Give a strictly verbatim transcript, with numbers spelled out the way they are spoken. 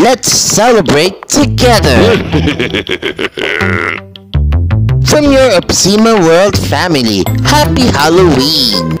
Let's celebrate together! From your Opsima World family, Happy Halloween!